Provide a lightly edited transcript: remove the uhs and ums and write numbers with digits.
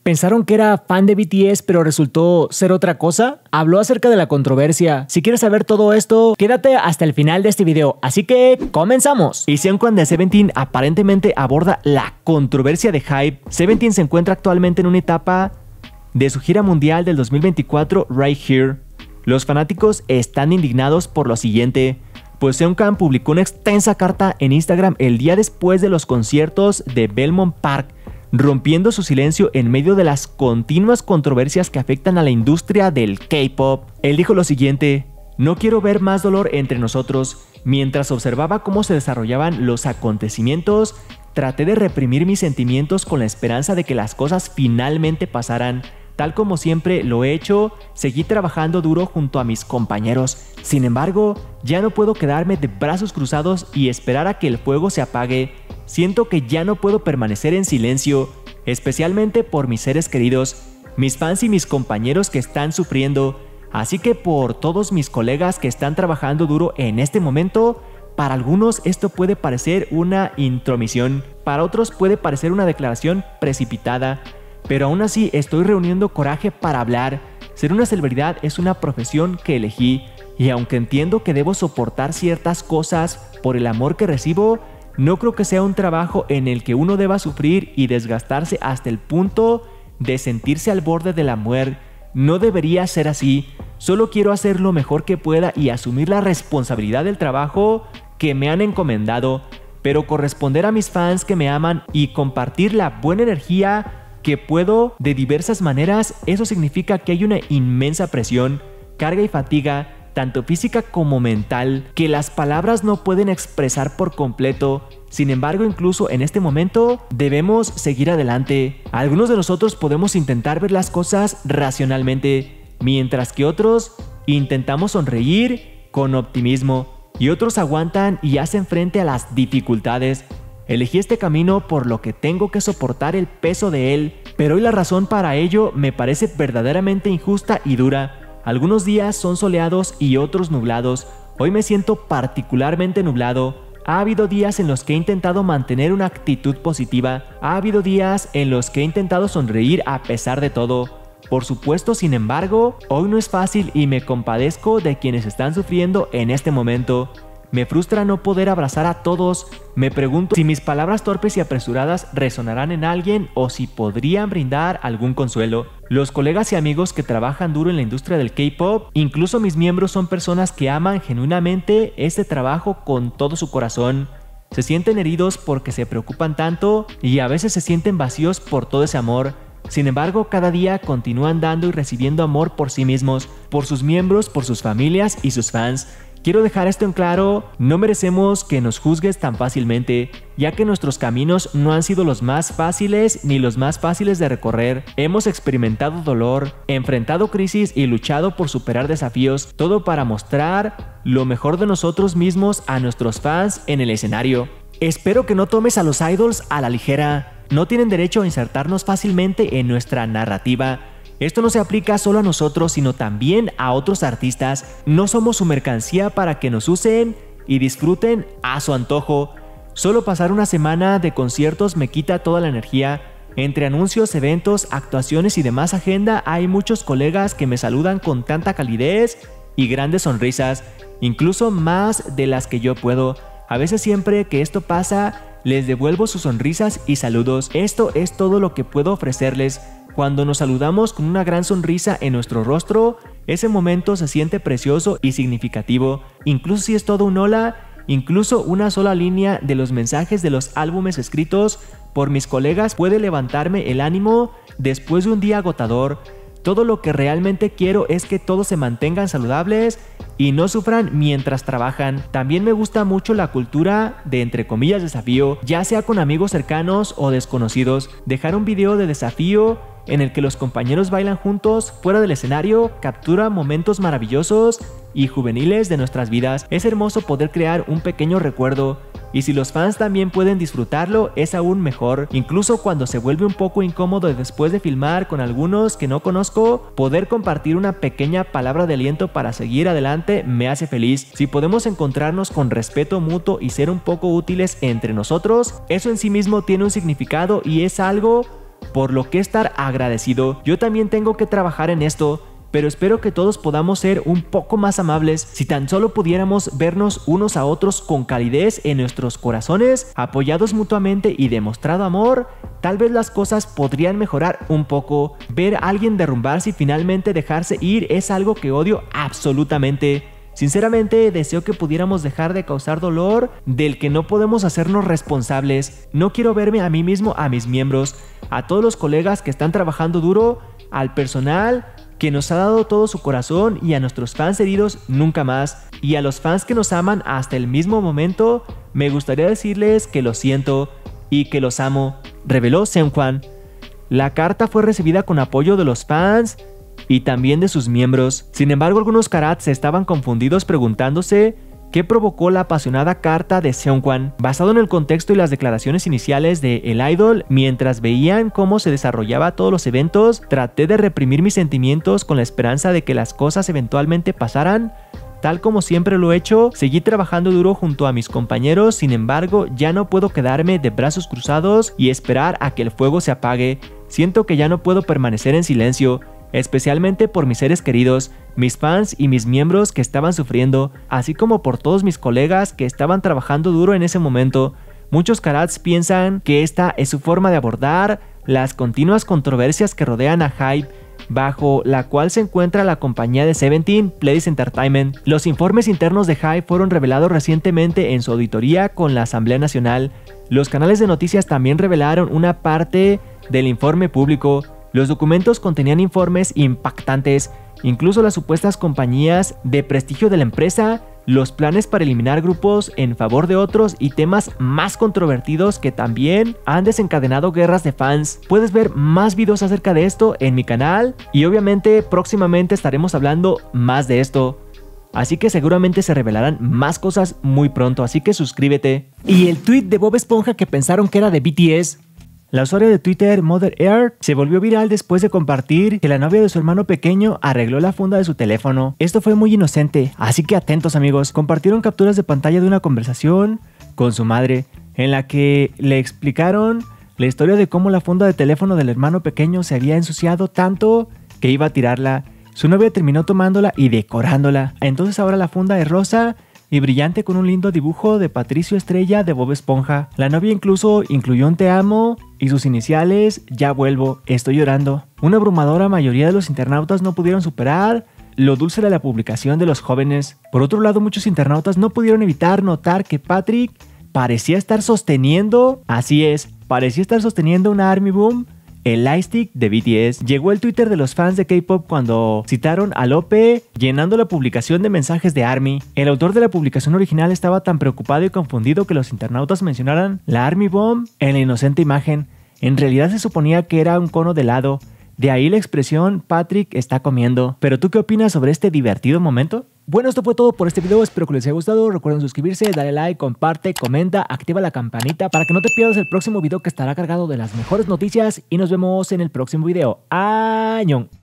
¿Pensaron que era fan de BTS pero resultó ser otra cosa? Habló acerca de la controversia. Si quieres saber todo esto, quédate hasta el final de este video. Así que, ¡comenzamos! Y si aun cuando Seventeen aparentemente aborda la controversia de HYBE, Seventeen se encuentra actualmente en una etapa de su gira mundial del 2024 Right Here. Los fanáticos están indignados por lo siguiente, pues Seungkwan publicó una extensa carta en Instagram el día después de los conciertos de Belmont Park, rompiendo su silencio en medio de las continuas controversias que afectan a la industria del K-pop. Él dijo lo siguiente: "No quiero ver más dolor entre nosotros. Mientras observaba cómo se desarrollaban los acontecimientos, traté de reprimir mis sentimientos con la esperanza de que las cosas finalmente pasaran. Tal como siempre lo he hecho, seguí trabajando duro junto a mis compañeros. Sin embargo, ya no puedo quedarme de brazos cruzados y esperar a que el fuego se apague. Siento que ya no puedo permanecer en silencio, especialmente por mis seres queridos, mis fans y mis compañeros que están sufriendo. Así que por todos mis colegas que están trabajando duro en este momento, para algunos esto puede parecer una intromisión, para otros puede parecer una declaración precipitada. Pero aún así estoy reuniendo coraje para hablar. Ser una celebridad es una profesión que elegí, y aunque entiendo que debo soportar ciertas cosas por el amor que recibo, no creo que sea un trabajo en el que uno deba sufrir y desgastarse hasta el punto de sentirse al borde de la muerte. No debería ser así. Solo quiero hacer lo mejor que pueda y asumir la responsabilidad del trabajo que me han encomendado, pero corresponder a mis fans que me aman y compartir la buena energía que puedo de diversas maneras. Eso significa que hay una inmensa presión, carga y fatiga, tanto física como mental, que las palabras no pueden expresar por completo. Sin embargo, incluso en este momento debemos seguir adelante. Algunos de nosotros podemos intentar ver las cosas racionalmente, mientras que otros intentamos sonreír con optimismo, y otros aguantan y hacen frente a las dificultades. Elegí este camino por lo que tengo que soportar el peso de él, pero hoy la razón para ello me parece verdaderamente injusta y dura. Algunos días son soleados y otros nublados. Hoy me siento particularmente nublado. Ha habido días en los que he intentado mantener una actitud positiva. Ha habido días en los que he intentado sonreír a pesar de todo. Por supuesto, sin embargo, hoy no es fácil y me compadezco de quienes están sufriendo en este momento. Me frustra no poder abrazar a todos. Me pregunto si mis palabras torpes y apresuradas resonarán en alguien o si podrían brindar algún consuelo. Los colegas y amigos que trabajan duro en la industria del K-pop, incluso mis miembros, son personas que aman genuinamente este trabajo con todo su corazón. Se sienten heridos porque se preocupan tanto y a veces se sienten vacíos por todo ese amor. Sin embargo, cada día continúan dando y recibiendo amor por sí mismos, por sus miembros, por sus familias y sus fans. Quiero dejar esto en claro: no merecemos que nos juzgues tan fácilmente, ya que nuestros caminos no han sido los más fáciles ni los más fáciles de recorrer. Hemos experimentado dolor, enfrentado crisis y luchado por superar desafíos, todo para mostrar lo mejor de nosotros mismos a nuestros fans en el escenario. Espero que no tomes a los idols a la ligera. No tienen derecho a insertarnos fácilmente en nuestra narrativa. Esto no se aplica solo a nosotros, sino también a otros artistas. No somos su mercancía para que nos usen y disfruten a su antojo. Solo pasar una semana de conciertos me quita toda la energía. Entre anuncios, eventos, actuaciones y demás agenda, hay muchos colegas que me saludan con tanta calidez y grandes sonrisas, incluso más de las que yo puedo. A veces, siempre que esto pasa, les devuelvo sus sonrisas y saludos. Esto es todo lo que puedo ofrecerles. Cuando nos saludamos con una gran sonrisa en nuestro rostro, ese momento se siente precioso y significativo. Incluso si es todo un hola, incluso una sola línea de los mensajes de los álbumes escritos por mis colegas puede levantarme el ánimo después de un día agotador. Todo lo que realmente quiero es que todos se mantengan saludables y no sufran mientras trabajan. También me gusta mucho la cultura de, entre comillas, desafío, ya sea con amigos cercanos o desconocidos. Dejar un video de desafío en el que los compañeros bailan juntos fuera del escenario captura momentos maravillosos y juveniles de nuestras vidas. Es hermoso poder crear un pequeño recuerdo, y si los fans también pueden disfrutarlo, es aún mejor. Incluso cuando se vuelve un poco incómodo después de filmar con algunos que no conozco, poder compartir una pequeña palabra de aliento para seguir adelante me hace feliz. Si podemos encontrarnos con respeto mutuo y ser un poco útiles entre nosotros, eso en sí mismo tiene un significado y es algo por lo que estar agradecido. Yo también tengo que trabajar en esto, pero espero que todos podamos ser un poco más amables. Si tan solo pudiéramos vernos unos a otros con calidez en nuestros corazones, apoyados mutuamente y demostrado amor, tal vez las cosas podrían mejorar un poco. Ver a alguien derrumbarse y finalmente dejarse ir es algo que odio absolutamente. Sinceramente, deseo que pudiéramos dejar de causar dolor del que no podemos hacernos responsables. No quiero verme a mí mismo, a mis miembros, a todos los colegas que están trabajando duro, al personal que nos ha dado todo su corazón y a nuestros fans heridos nunca más. Y a los fans que nos aman hasta el mismo momento, me gustaría decirles que lo siento y que los amo, reveló Seungkwan. La carta fue recibida con apoyo de los fans y también de sus miembros. Sin embargo, algunos Karats estaban confundidos preguntándose qué provocó la apasionada carta de Seungkwan. Basado en el contexto y las declaraciones iniciales de el idol, mientras veían cómo se desarrollaba todos los eventos, traté de reprimir mis sentimientos con la esperanza de que las cosas eventualmente pasaran. Tal como siempre lo he hecho, seguí trabajando duro junto a mis compañeros, sin embargo, ya no puedo quedarme de brazos cruzados y esperar a que el fuego se apague. Siento que ya no puedo permanecer en silencio, especialmente por mis seres queridos, mis fans y mis miembros que estaban sufriendo, así como por todos mis colegas que estaban trabajando duro en ese momento. Muchos Karats piensan que esta es su forma de abordar las continuas controversias que rodean a HYBE, bajo la cual se encuentra la compañía de Seventeen, Pledis Entertainment. Los informes internos de HYBE fueron revelados recientemente en su auditoría con la Asamblea Nacional. Los canales de noticias también revelaron una parte del informe público. Los documentos contenían informes impactantes, incluso las supuestas compañías de prestigio de la empresa, los planes para eliminar grupos en favor de otros y temas más controvertidos que también han desencadenado guerras de fans. Puedes ver más videos acerca de esto en mi canal y obviamente próximamente estaremos hablando más de esto. Así que seguramente se revelarán más cosas muy pronto, así que suscríbete. Y el tweet de Bob Esponja que pensaron que era de BTS. La usuaria de Twitter Mother Earth se volvió viral después de compartir que la novia de su hermano pequeño arregló la funda de su teléfono. Esto fue muy inocente, así que atentos amigos. Compartieron capturas de pantalla de una conversación con su madre, en la que le explicaron la historia de cómo la funda de teléfono del hermano pequeño se había ensuciado tanto que iba a tirarla. Su novia terminó tomándola y decorándola. Entonces ahora la funda es rosa y brillante con un lindo dibujo de Patricio Estrella de Bob Esponja. La novia incluso incluyó un te amo y sus iniciales ya vuelvo, estoy llorando. Una abrumadora mayoría de los internautas no pudieron superar lo dulce de la publicación de los jóvenes. Por otro lado, muchos internautas no pudieron evitar notar que Patrick parecía estar sosteniendo, así es, parecía estar sosteniendo una Army Boom, el lightstick de BTS. Llegó el Twitter de los fans de K-pop cuando citaron a Lope llenando la publicación de mensajes de ARMY. El autor de la publicación original estaba tan preocupado y confundido que los internautas mencionaran la Army Bomb en la inocente imagen. En realidad se suponía que era un cono de helado. De ahí la expresión Patrick está comiendo. ¿Pero tú qué opinas sobre este divertido momento? Bueno, esto fue todo por este video, espero que les haya gustado. Recuerden suscribirse, darle like, comparte, comenta, activa la campanita para que no te pierdas el próximo video que estará cargado de las mejores noticias y nos vemos en el próximo video. ¡Añón!